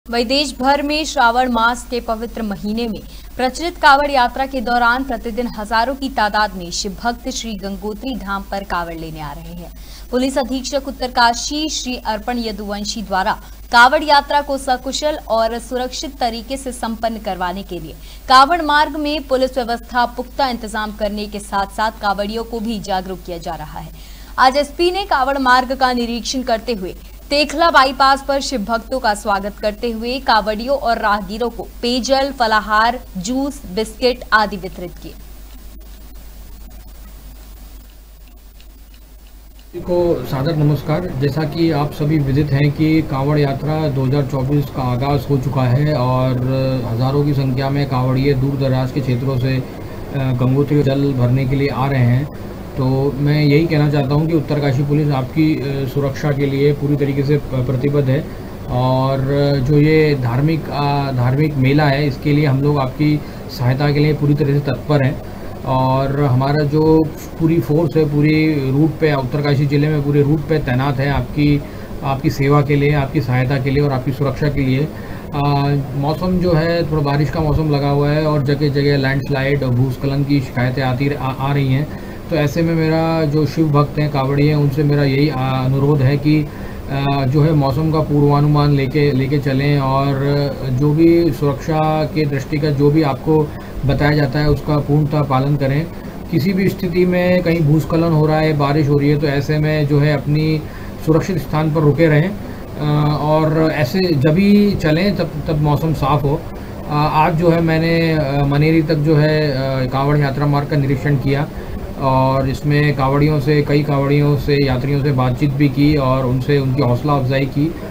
वहीं देश भर में श्रावण मास के पवित्र महीने में प्रचलित कांवड़ यात्रा के दौरान प्रतिदिन हजारों की तादाद में शिव भक्त श्री गंगोत्री धाम पर कांवड़ लेने आ रहे हैं। पुलिस अधीक्षक उत्तरकाशी श्री अर्पण यदुवंशी द्वारा कांवड़ यात्रा को सकुशल और सुरक्षित तरीके से संपन्न करवाने के लिए कांवड़ मार्ग में पुलिस व्यवस्था पुख्ता इंतजाम करने के साथ साथ कांवड़ियों को भी जागरूक किया जा रहा है। आज एसपी ने कांवड़ मार्ग का निरीक्षण करते हुए तेखला बाईपास पर शिव भक्तों का स्वागत करते हुए कांवड़ियों और राहगीरों को पेयजल, फलाहार, जूस, बिस्किट आदि वितरित किए। को सादर नमस्कार। जैसा कि आप सभी विदित हैं कि कांवड़ यात्रा 2024 का आगाज़ हो चुका है और हज़ारों की संख्या में कांवड़िए दूर दराज के क्षेत्रों से गंगोत्री जल भरने के लिए आ रहे हैं। तो मैं यही कहना चाहता हूं कि उत्तरकाशी पुलिस आपकी सुरक्षा के लिए पूरी तरीके से प्रतिबद्ध है और जो ये धार्मिक मेला है इसके लिए हम लोग आपकी सहायता के लिए पूरी तरह से तत्पर हैं और हमारा जो पूरी फोर्स है पूरी रूट पे उत्तरकाशी ज़िले में पूरे रूट पे तैनात है आपकी सेवा के लिए, आपकी सहायता के लिए और आपकी सुरक्षा के लिए। मौसम जो है थोड़ा बारिश का मौसम लगा हुआ है और जगह जगह लैंडस्लाइड और भूस्खलन की शिकायतें आ रही हैं। तो ऐसे में मेरा जो शिव भक्त हैं, कांवड़ी हैं, उनसे मेरा यही अनुरोध है कि जो है मौसम का पूर्वानुमान लेके चलें और जो भी सुरक्षा के दृष्टिगत जो भी आपको बताया जाता है उसका पूर्णतः पालन करें। किसी भी स्थिति में कहीं भूस्खलन हो रहा है, बारिश हो रही है तो ऐसे में जो है अपनी सुरक्षित स्थान पर रुके रहें और ऐसे जब भी चलें तब मौसम साफ़ हो। आज जो है मैंने मनेरी तक जो है कांवड़ यात्रा मार्ग का निरीक्षण किया और इसमें कई कांवड़ियों से यात्रियों से बातचीत भी की और उनसे उनकी हौसला अफजाई की।